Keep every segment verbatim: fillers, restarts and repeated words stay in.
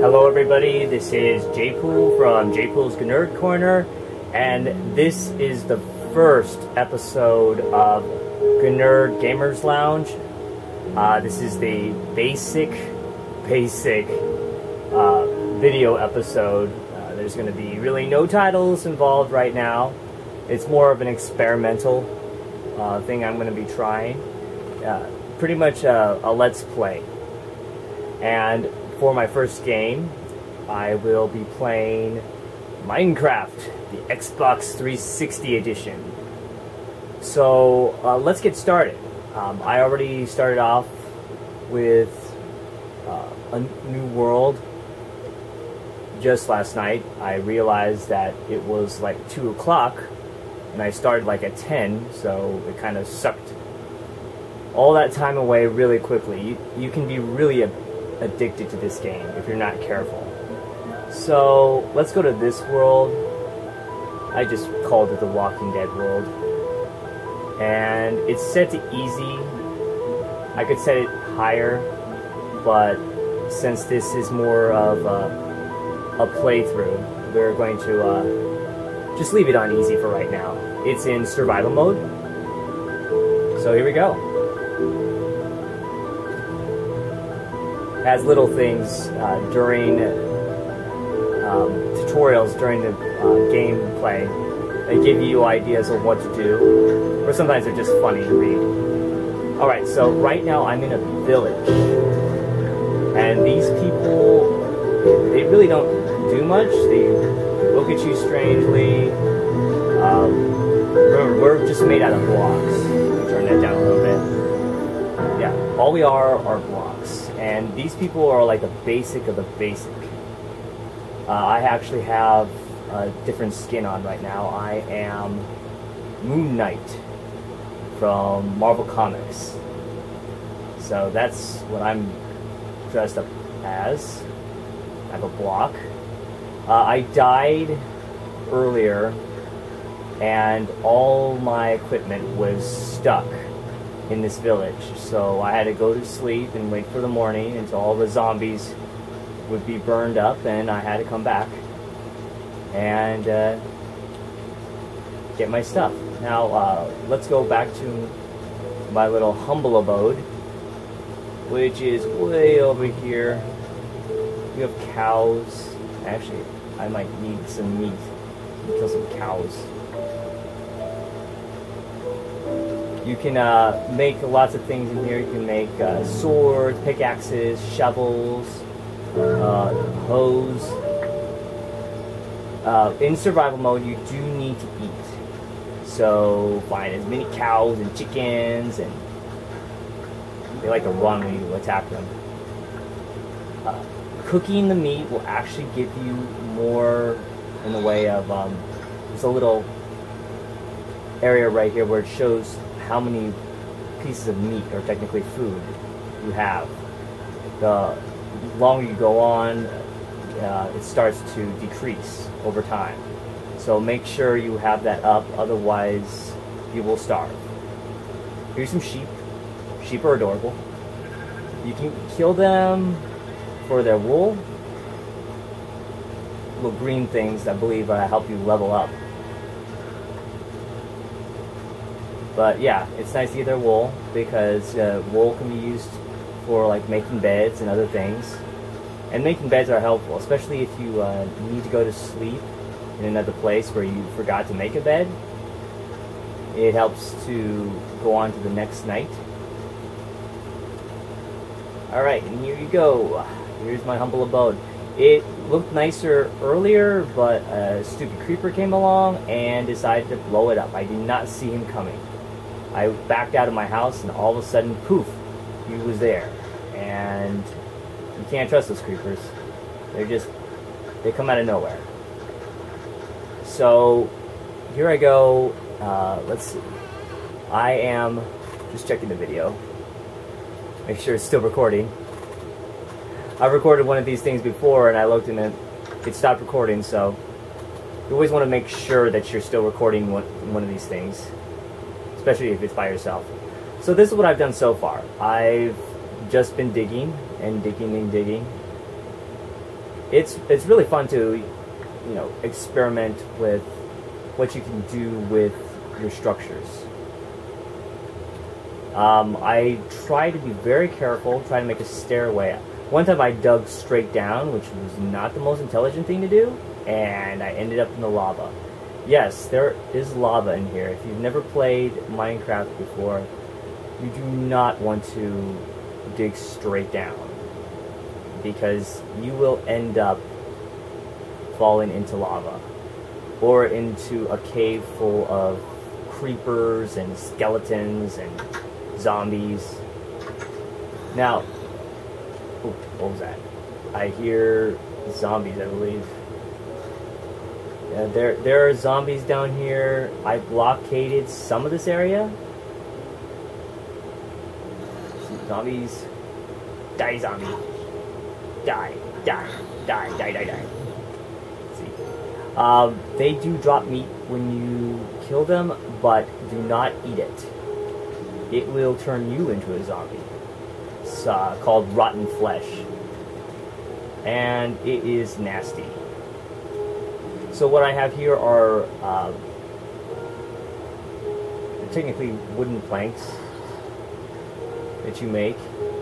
Hello everybody, this is J-Pool from J-Pool's GNERD Corner, and this is the first episode of GNERD Gamers Lounge. Uh, this is the basic, basic uh, video episode. Uh, there's going to be really no titles involved right now. It's more of an experimental uh, thing I'm going to be trying. Uh, pretty much a, a let's play. And for my first game, I will be playing Minecraft, the Xbox three sixty edition. So uh, let's get started. Um, I already started off with uh, a new world just last night. I realized that it was like two o'clock, and I started like at ten, so it kind of sucked all that time away really quickly. You, you can be really a addicted to this game if you're not careful. So let's go to this world. I just called it the Walking Dead world, and it's set to easy. I could set it higher, but since this is more of a, a playthrough, we're going to uh, just leave it on easy for right now. It's in survival mode, so here we go. Has little things uh, during um, tutorials, during the uh, gameplay. They give you ideas of what to do, or sometimes they're just funny to read. Alright, so right now I'm in a village, and these people, they really don't do much. They look at you strangely. Um, remember, we're just made out of blocks. Turn that down a little bit. Yeah, all we are are blocks. And these people are like the basic of the basic. Uh, I actually have a different skin on right now. I am Moon Knight from Marvel Comics. So that's what I'm dressed up as. I have a block. Uh, I died earlier, and all my equipment was stuck in this village, so I had to go to sleep and wait for the morning until all the zombies would be burned up, and I had to come back and uh, get my stuff. Now uh, let's go back to my little humble abode, which is way over here. We have cows. Actually, I might need some meat. Kill some cows. You can uh, make lots of things in here. You can make uh, swords, pickaxes, shovels, uh, hoes. Uh, in survival mode, you do need to eat. So find as many cows and chickens, and they like to run when you attack them. Uh, cooking the meat will actually give you more in the way of, um, there's a little area right here where it shows how many pieces of meat, or technically food, you have. The longer you go on, uh, it starts to decrease over time. So make sure you have that up, otherwise you will starve. Here's some sheep. Sheep are adorable. You can kill them for their wool. Little green things, I believe, uh, help you level up. But yeah, it's nice to get their wool, because uh, wool can be used for like making beds and other things. And making beds are helpful, especially if you uh, need to go to sleep in another place where you forgot to make a bed. It helps to go on to the next night. Alright, and here you go. Here's my humble abode. It looked nicer earlier, but a stupid creeper came along and decided to blow it up. I did not see him coming. I backed out of my house, and all of a sudden, poof, he was there. And you can't trust those creepers. They're just, they come out of nowhere. So, here I go. Uh, let's see. I am just checking the video. Make sure it's still recording. I've recorded one of these things before, and I looked and it, it stopped recording, so you always want to make sure that you're still recording one, one of these things, especially if it's by yourself. So this is what I've done so far. I've just been digging and digging and digging. it's it's really fun to, you know, experiment with what you can do with your structures. Um, I try to be very careful, try to make a stairway. One time I dug straight down, which was not the most intelligent thing to do, and I ended up in the lava. Yes, there is lava in here. If you've never played Minecraft before, you do not want to dig straight down, because you will end up falling into lava, or into a cave full of creepers and skeletons and zombies. Now, ooh, what was that? I hear zombies, I believe. Yeah, there, there are zombies down here. I blockaded some of this area. Some zombies. Die, zombie. Die, die, die, die, die, die. Let's see. Um, they do drop meat when you kill them, but do not eat it. It will turn you into a zombie. It's uh, called rotten flesh. And it is nasty. So what I have here are uh, technically wooden planks that you make.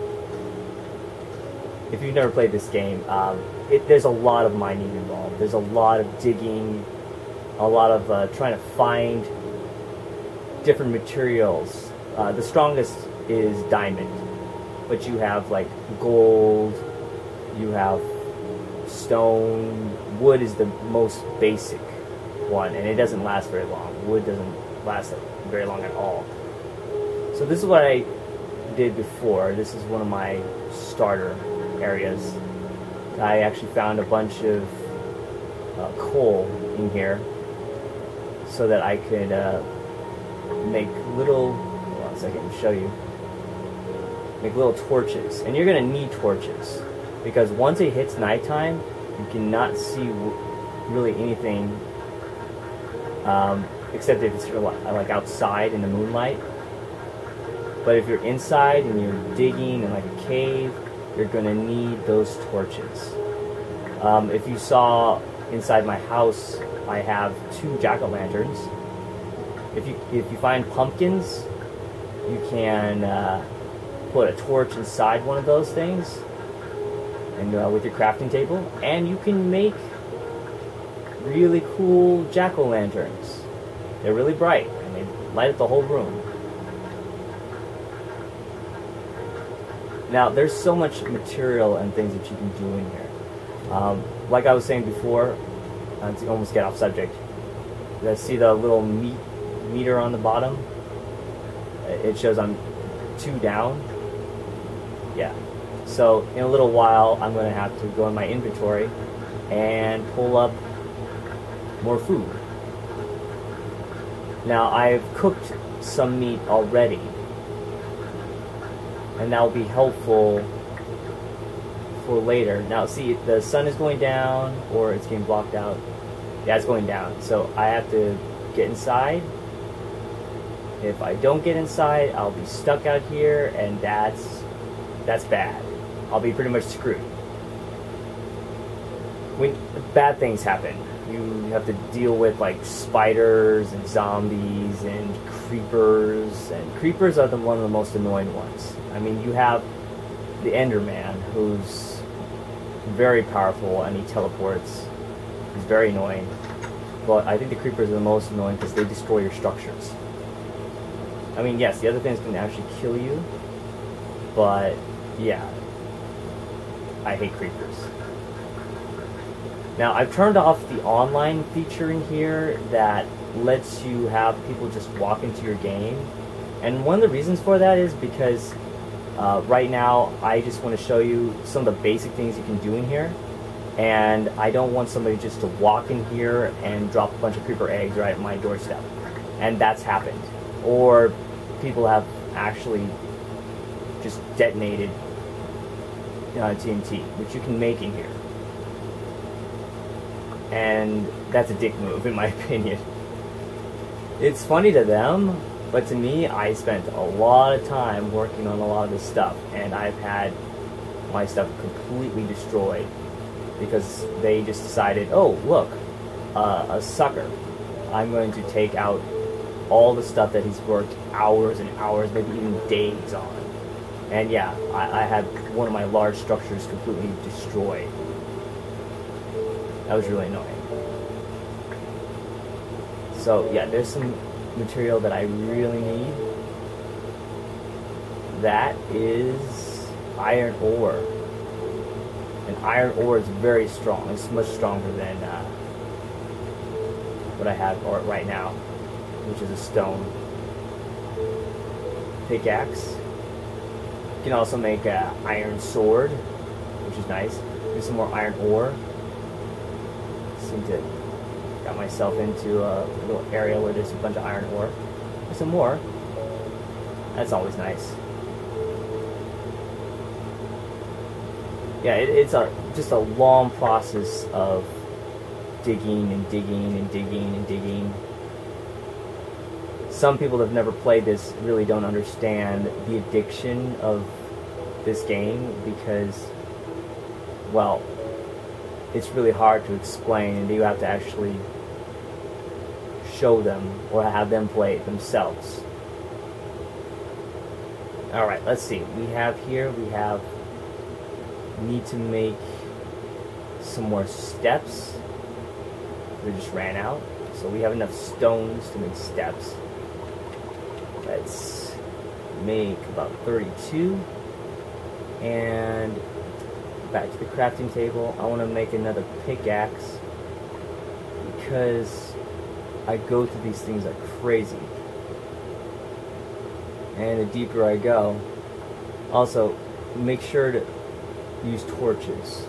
If you've never played this game, um, it, there's a lot of mining involved. There's a lot of digging, a lot of uh, trying to find different materials. Uh, the strongest is diamond, but you have like gold, you have stone. Wood is the most basic one, and it doesn't last very long. Wood doesn't last very long at all. So this is what I did before. This is one of my starter areas. I actually found a bunch of uh, coal in here so that I could uh, make little, hold on a second to show you, make little torches. And you're going to need torches, because once it hits nighttime, you cannot see really anything um, except if it's like outside in the moonlight. But if you're inside and you're digging in like a cave, you're going to need those torches. Um, if you saw inside my house, I have two jack-o'-lanterns. If you if you find pumpkins, you can uh, put a torch inside one of those things, and uh, with your crafting table, and you can make really cool jack-o'-lanterns. They're really bright, and they light up the whole room. Now, there's so much material and things that you can do in here. Um, like I was saying before, uh, to almost get off subject, you see the little meat meter on the bottom? It shows I'm two down. Yeah. So in a little while, I'm going to have to go in my inventory and pull up more food. Now, I've cooked some meat already, and that will be helpful for later. Now, see, the sun is going down, or it's getting blocked out. Yeah, it's going down. So I have to get inside. If I don't get inside, I'll be stuck out here, and that's that's bad. I'll be pretty much screwed. When bad things happen, you have to deal with like spiders and zombies and creepers, and creepers are the one of the most annoying ones. I mean, you have the Enderman, who's very powerful and he teleports. He's very annoying. But I think the creepers are the most annoying because they destroy your structures. I mean, yes, the other things can actually kill you, but yeah, I hate creepers. Now, I've turned off the online feature in here that lets you have people just walk into your game. And one of the reasons for that is because uh, right now I just want to show you some of the basic things you can do in here. And I don't want somebody just to walk in here and drop a bunch of creeper eggs right at my doorstep. And that's happened. Or people have actually just detonated uh, T N T, which you can make in here. And that's a dick move, in my opinion. It's funny to them, but to me, I spent a lot of time working on a lot of this stuff, and I've had my stuff completely destroyed because they just decided, oh, look, uh, a sucker. I'm going to take out all the stuff that he's worked hours and hours, maybe even days on. And yeah, I, I had one of my large structures completely destroyed. That was really annoying. So yeah, there's some material that I really need. That is iron ore. And iron ore is very strong. It's much stronger than uh, what I have or right now, which is a stone pickaxe. You can also make an iron sword, which is nice. Get some more iron ore. Seem to got myself into a little area where there's a bunch of iron ore. There's some more. That's always nice. Yeah, it, it's a just a long process of digging and digging and digging and digging. Some people that have never played this really don't understand the addiction of this game because, well, it's really hard to explain, and you have to actually show them or have them play it themselves. Alright, let's see. We have here, we have need to make some more steps. We just ran out. So we have enough stones to make steps. Let's make about thirty-two. And back to the crafting table. I want to make another pickaxe because I go through these things like crazy. And the deeper I go, also make sure to use torches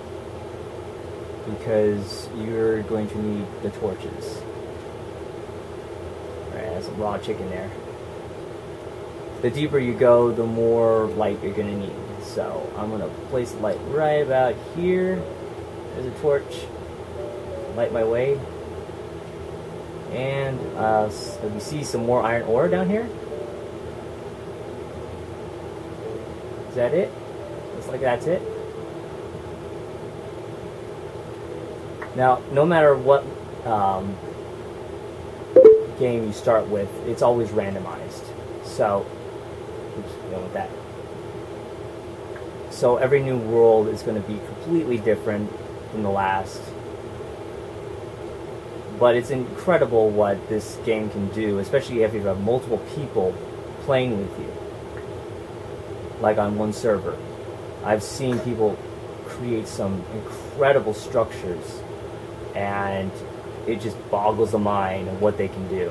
because you're going to need the torches. Alright, that's some raw chicken there. The deeper you go, the more light you're going to need. So I'm going to place the light right about here. There's a torch. Light my way. And uh, so we see some more iron ore down here. Is that it? Looks like that's it. Now, no matter what um, game you start with, it's always randomized. So, oops, go with that. So every new world is going to be completely different from the last. But it's incredible what this game can do, especially if you have multiple people playing with you. Like on one server. I've seen people create some incredible structures, and it just boggles the mind of what they can do.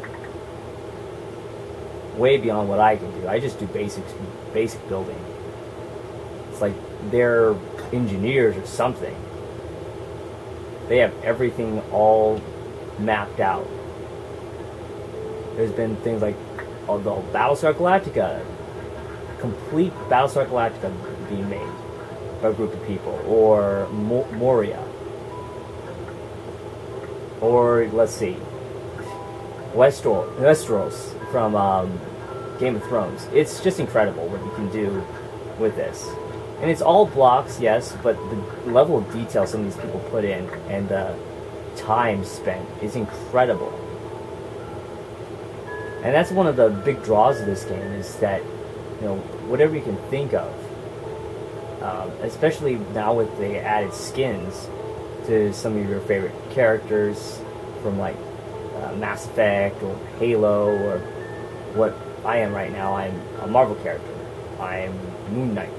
Way beyond what I can do. I just do basic, basic building. It's like they're engineers or something. They have everything all mapped out. There's been things like oh, the Battlestar Galactica, complete Battlestar Galactica being made by a group of people, or Mo Moria, or let's see, Westeros, Westeros from um, Game of Thrones. It's just incredible what you can do with this. And it's all blocks, yes, but the level of detail some of these people put in and the time spent is incredible. And that's one of the big draws of this game, is that, you know, whatever you can think of, um, especially now with the added skins to some of your favorite characters from like uh, Mass Effect or Halo, or what I am right now. I'm a Marvel character. I'm Moon Knight.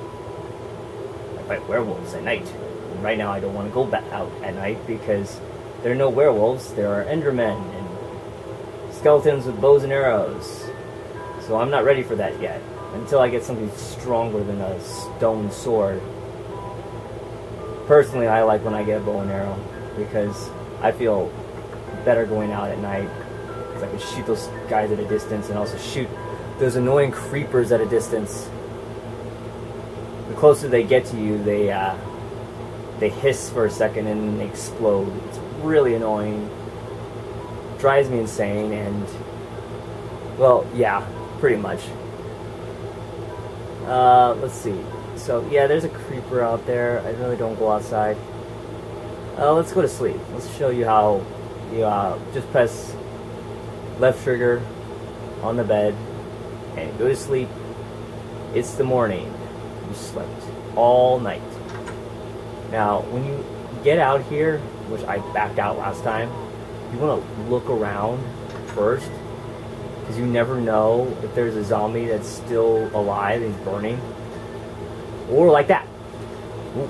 Fight werewolves at night. And right now I don't want to go back out at night because there are no werewolves, there are Endermen and skeletons with bows and arrows. So I'm not ready for that yet, until I get something stronger than a stone sword. Personally, I like when I get a bow and arrow because I feel better going out at night, because I can shoot those guys at a distance and also shoot those annoying creepers at a distance. The closer they get to you, they uh, they hiss for a second and then they explode. It's really annoying. Drives me insane, and well, yeah, pretty much. Uh, let's see. So yeah, there's a creeper out there. I really don't go outside. Uh, let's go to sleep. Let's show you how you uh, just press left trigger on the bed and go to sleep. It's the morning. You slept all night. Now, when you get out here, which I backed out last time, you want to look around first, because you never know if there's a zombie that's still alive and he's burning. Or like that. Ooh.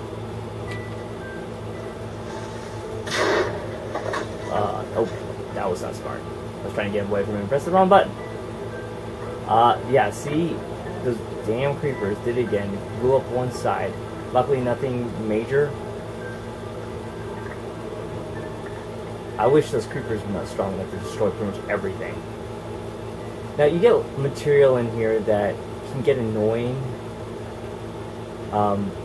Uh, oh, that was not smart. I was trying to get away from him and press the wrong button. Uh, yeah, see? Those damn creepers did it again. It blew up one side. Luckily, nothing major. I wish those creepers were not strong enough to destroy pretty much everything. Now, you get material in here that can get annoying. Um,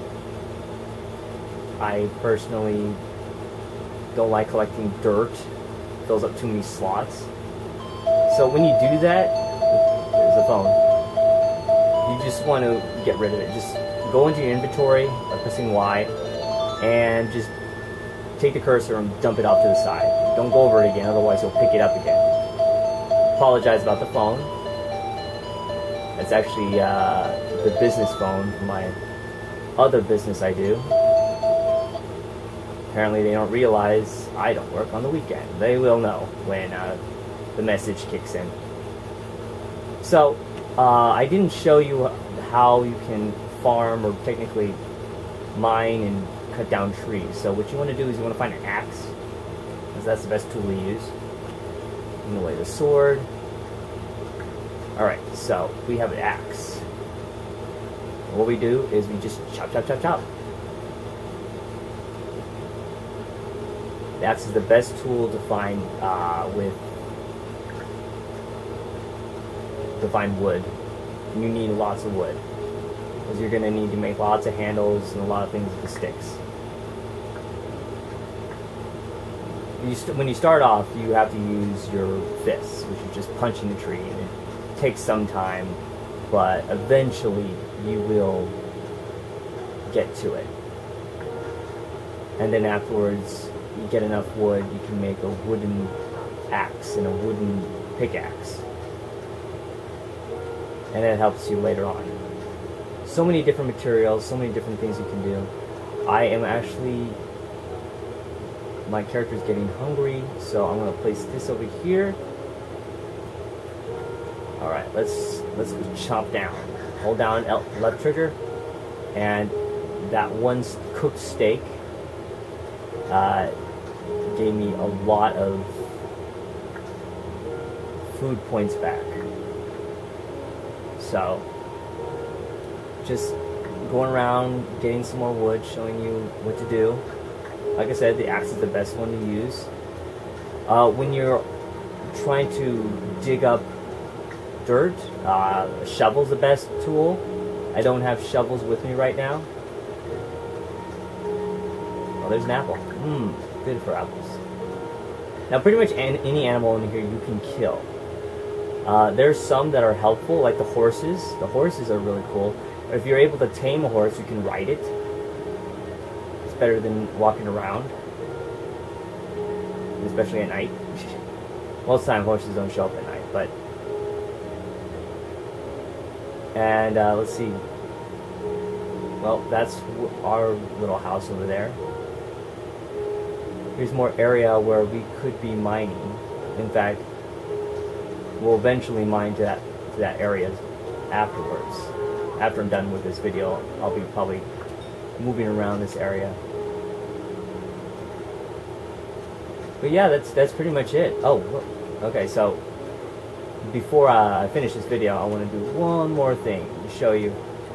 I personally don't like collecting dirt. It fills up too many slots. So when you do that, there's the phone. You just want to get rid of it. Just go into your inventory by pressing Y and just take the cursor and dump it off to the side. Don't go over it again, otherwise you'll pick it up again. Apologize about the phone. It's actually uh, the business phone for my other business I do. Apparently they don't realize I don't work on the weekend. They will know when uh, the message kicks in. So, uh, I didn't show you how you can farm or technically mine and cut down trees. So what you want to do is you want to find an axe, because that's the best tool to use. Put away the sword. Alright, so we have an axe. What we do is we just chop, chop, chop, chop. The axe is the best tool to find uh, with to find wood. You need lots of wood, because you're going to need to make lots of handles and a lot of things with the sticks. You st when you start off, you have to use your fists, which is just punching the tree, and it takes some time, but eventually you will get to it. And then afterwards, you get enough wood, you can make a wooden axe and a wooden pickaxe. And that helps you later on. So many different materials, so many different things you can do. I am actually, my character is getting hungry, so I'm going to place this over here. Alright, let's let's go chop down. Hold down L left trigger, and that one cooked steak uh, gave me a lot of food points back. So, just going around, getting some more wood, showing you what to do. Like I said, the axe is the best one to use. Uh, when you're trying to dig up dirt, uh, a shovel's the best tool. I don't have shovels with me right now. Oh, there's an apple. Mmm, good for apples. Now, pretty much an any animal in here you can kill. Uh, there's some that are helpful, like the horses. The horses are really cool. If you're able to tame a horse, you can ride it. It's better than walking around, especially at night. Most of the time, horses don't show up at night, but... And, uh, let's see. Well, that's our little house over there. Here's more area where we could be mining. In fact, we'll eventually mine to that, to that area afterwards. After I'm done with this video, I'll be probably moving around this area. But yeah, that's that's pretty much it. Oh, look. Okay, so before uh, I finish this video, I want to do one more thing to show you.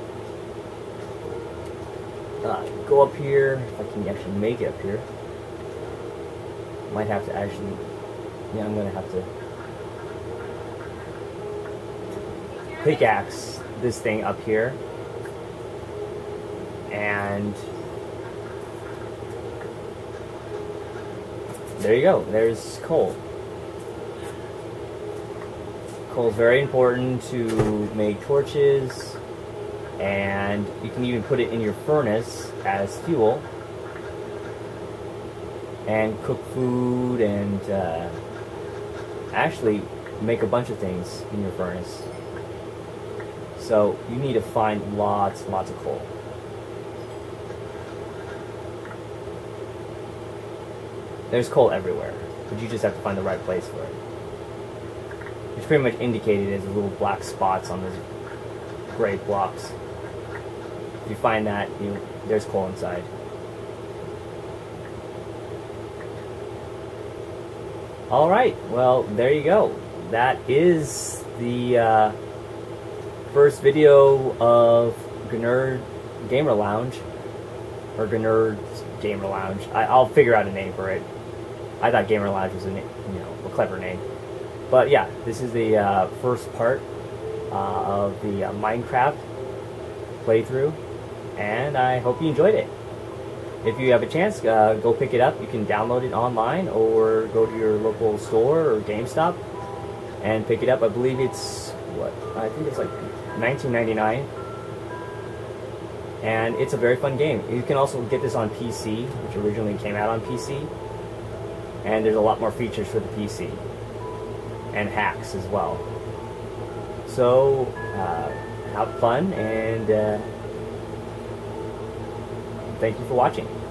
Uh, go up here, if I can actually make it up here. Might have to actually, yeah, I'm going to have to pickaxe this thing up here. And there you go, there's coal. Coal is very important to make torches and you can even put it in your furnace as fuel and cook food and uh, actually make a bunch of things in your furnace. So you need to find lots, lots of coal. There's coal everywhere, but you just have to find the right place for it. It's pretty much indicated as little black spots on those gray blocks. If you find that, you there's coal inside. Alright, well, there you go. That is the uh, first video of GNERD Gamer Lounge, or GNERD Gamer Lounge. I, I'll figure out a name for it. I thought Gamer Lounge was a, you know, a clever name. But yeah, this is the uh, first part uh, of the uh, Minecraft playthrough, and I hope you enjoyed it. If you have a chance, uh, go pick it up. You can download it online or go to your local store or GameStop and pick it up. I believe it's, what, I think it's like nineteen ninety-nine. And it's a very fun game. You can also get this on P C, which originally came out on P C. And there's a lot more features for the P C. And hacks as well. So, uh, have fun, and uh, thank you for watching.